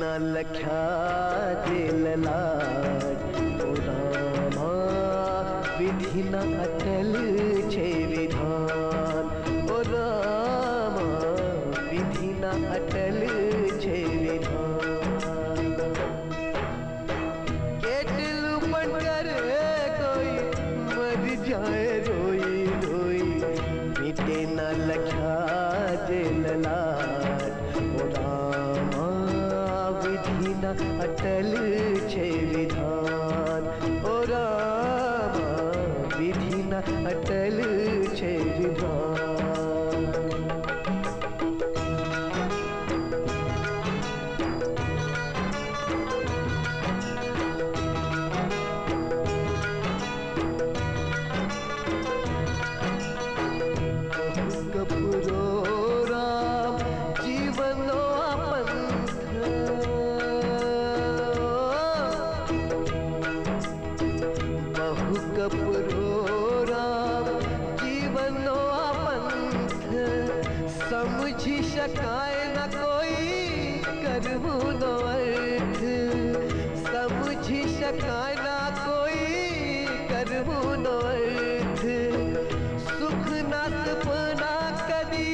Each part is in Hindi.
न लख्या जेल लाज ओ रामा विधि न अटल छे विधान ओ रामा विधि न अटल छे विधान केटलू पण करे कोई मर जाए रोई रोई मिटे न लख्या जेल लाज ओ रामा विधि न अटल छे विधान ओ रामा विधि न अटल छे विधान कपुरो राम जीवनो पंथ बहु कपुरो राम जीवनो पंथ समझी शकाय न कोई करहु नो अर्थ समझी शकाय न कोई करहु नो अर्थ सुख न सपना कदी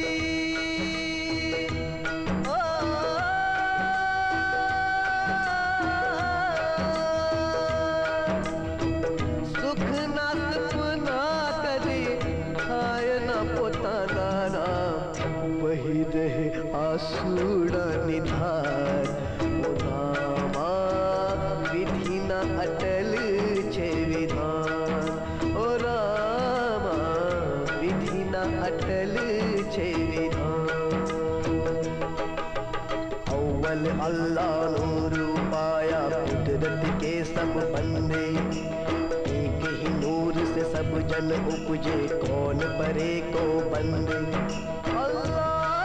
सुख न सपना कदी खाय न पोताना नाम वही रहे आसूड़ा निधार ओ रामा विधि न अटल छे विधान ओ रामा विधि न अटल छे विधान अव्वल अल्लाह नूर पाया कुदरत के सब बंदे एक ही नूर से सब जन उपजे कौन परे को बंदे अल्लाह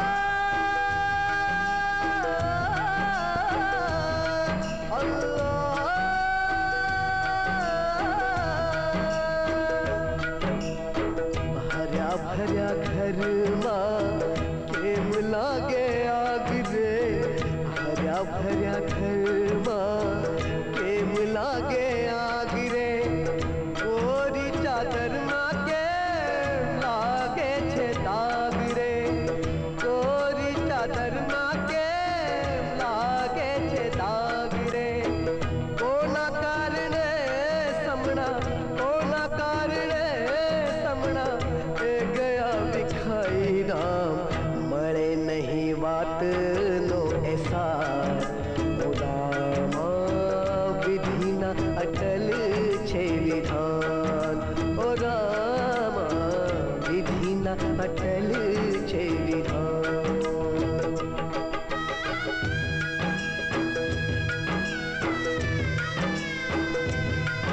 भर्या घर माँ केम लागे आग रे हर्या भर्या घर माँ केम लागे आग रे गोरी चादर माँ के लागे छे दाग रे गोरी चादर माँ के लागे छे दाग रे कोना कारणे समणा कोना कारणे समणा गया विखाई राम मरे नहीं बात नो ऐसा ओ रामा विधि न अटल छे विधान ओ रामा विधि न अटल